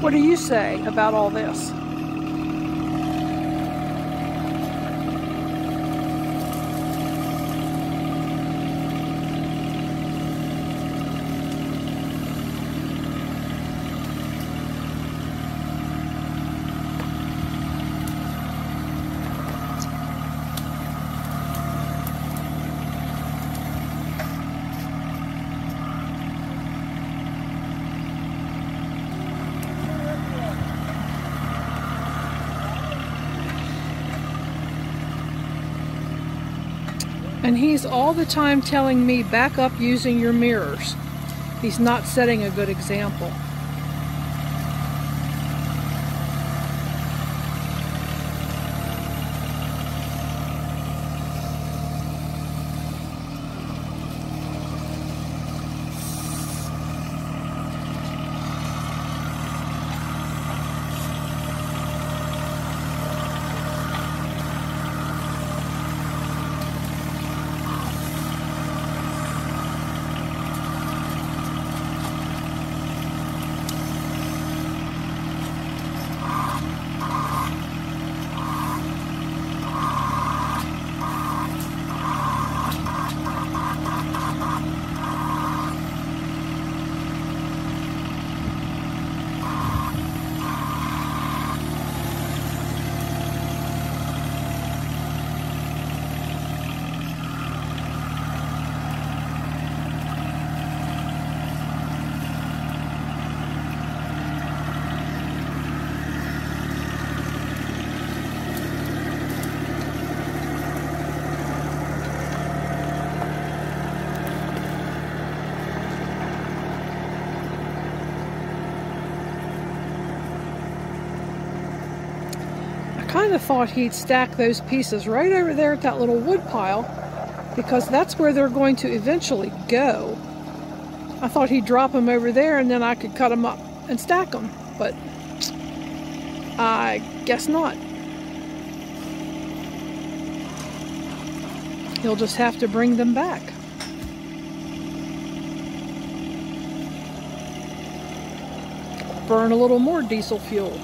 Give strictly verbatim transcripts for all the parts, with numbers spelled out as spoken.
What do you say about all this? And he's all the time telling me, back up using your mirrors. He's not setting a good example. I kind of thought he'd stack those pieces right over there at that little wood pile, because that's where they're going to eventually go. I thought he'd drop them over there and then I could cut them up and stack them, but I guess not. He'll just have to bring them back. Burn a little more diesel fuel.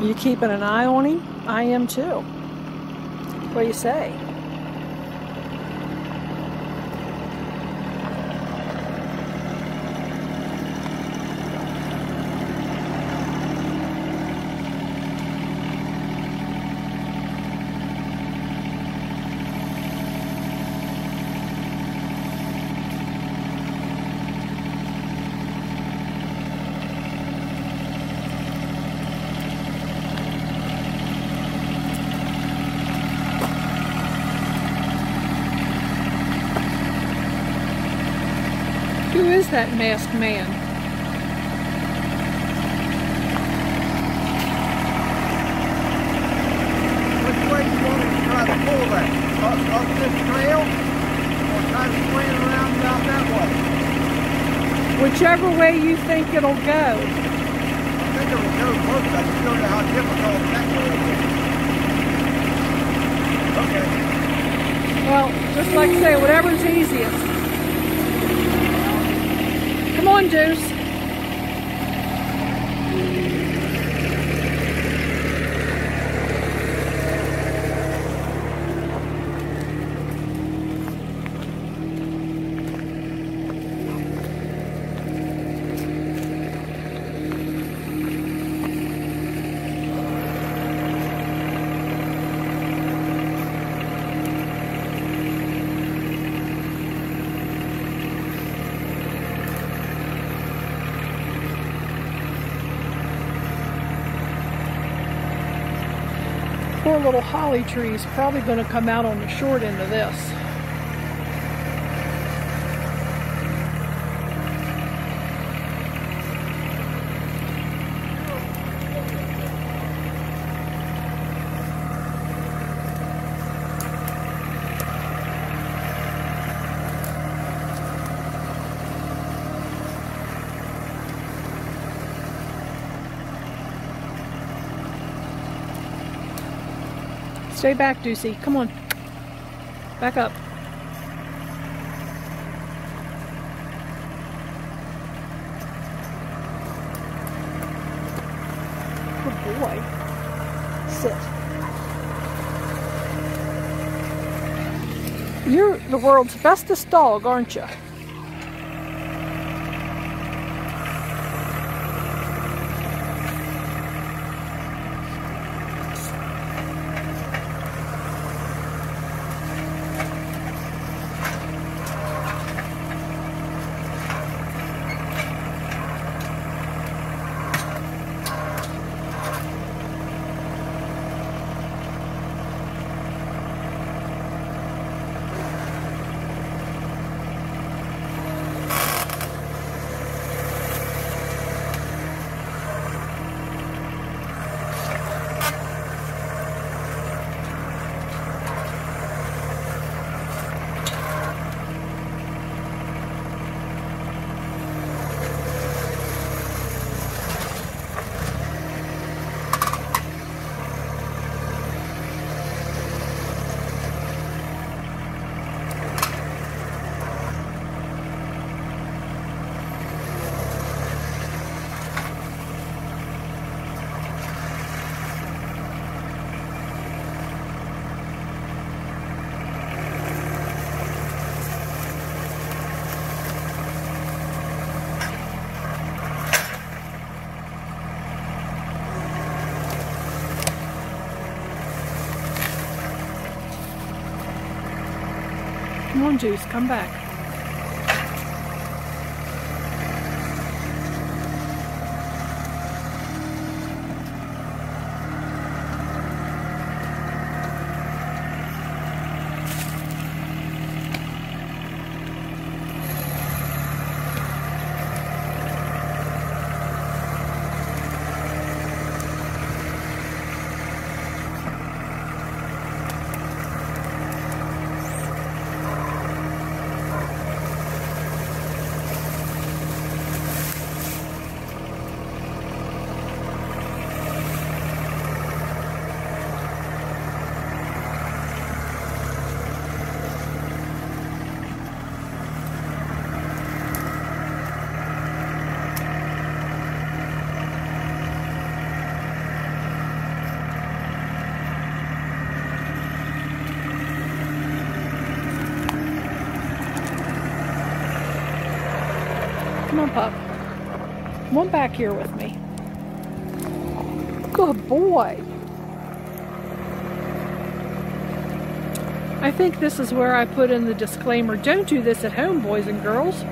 You keeping an eye on him? I am too. What do you say? Who is that masked man? Which way do you want me to try to pull that? Up, up this trail? Or try to swing around down that way? Whichever way you think it'll go. I think it'll go both. I can show you how difficult that way is. Okay. Well, just like I say, whatever's easiest. Come on, Deuce. Poor little holly tree is probably going to come out on the short end of this. Stay back, Deucey. Come on. Back up. Good boy. Sit. You're the world's bestest dog, aren't you? Come on, Juice, come back. hump up. Come on back here with me. Good boy. I think this is where I put in the disclaimer, don't do this at home, boys and girls.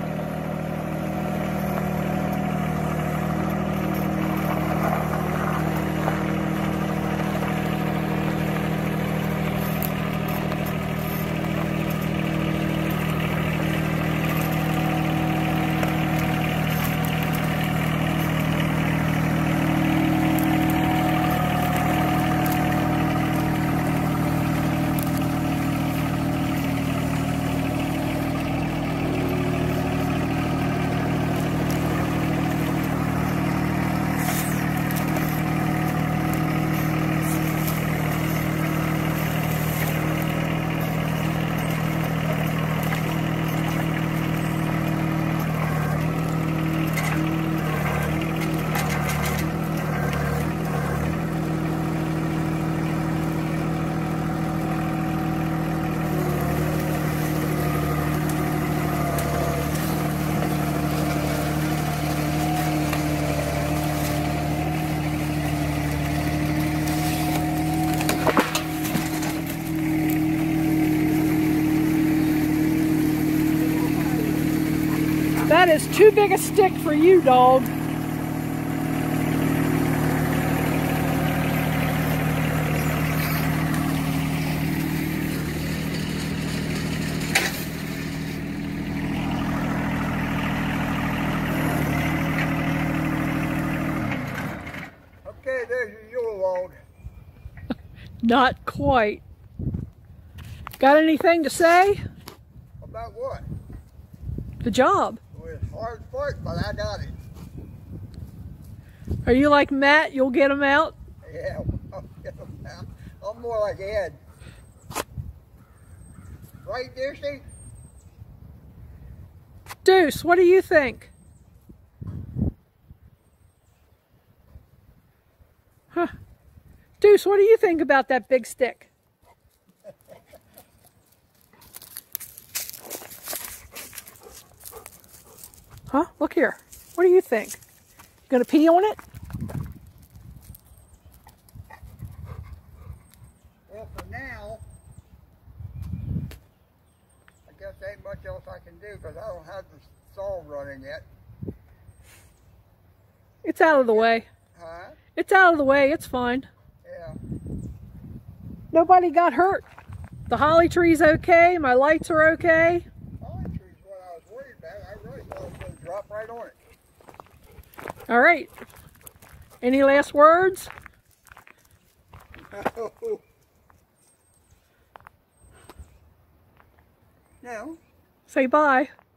That is too big a stick for you, dog. Okay, there's your Yule log. Not quite. Got anything to say? About what? The job. It was hard work, but I got it. Are you like Matt? You'll get him out? Yeah, I'll get them out. I'm more like Ed. Right, Deucey? Deuce, what do you think? Huh. Deuce, what do you think about that big stick? Huh? Look here. What do you think? You gonna pee on it? Well, for now, I guess there ain't much else I can do because I don't have the saw running yet. It's out of the way. Huh? It's out of the way. It's fine. Yeah. Nobody got hurt. The holly tree's okay. My lights are okay. Holly tree's what I was worried about. I really thought it was going to drop right on it. All right. Any last words? No. Say bye.